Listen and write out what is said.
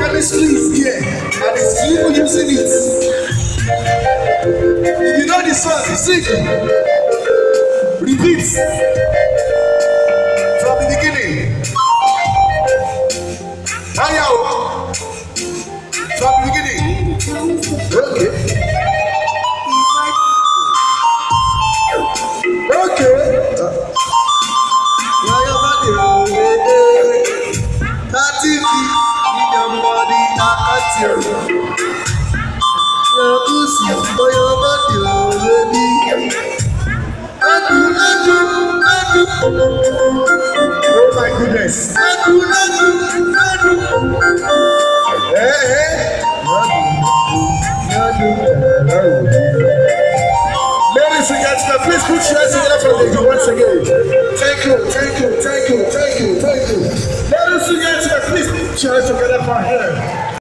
chemistry is here, and it's you using it. If you know the song, sing. Repeat from the beginning. Hiya, from the beginning. Okay. Okay. Oh my goodness. Ladies and gentlemen, please put your hands together for the once again. Thank you, thank you, thank you, thank you, thank you. Ladies and gentlemen, please put your hands together for him.